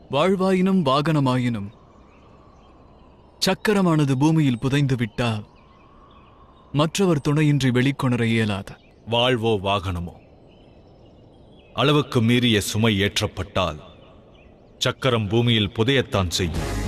வாழ்வாயினும் வாகனமாயினும் சக்கரமானது பூமியில் புதைந்து விட்டால் மற்றவர் துணையின்றி வெளிக்கொணர இயலாது. வாழ்வோ வாகனமோ அளவுக்கு மீறிய சுமை ஏற்றப்பட்டால் சக்கரம் பூமியில் புதையத்தான் செய்யும்.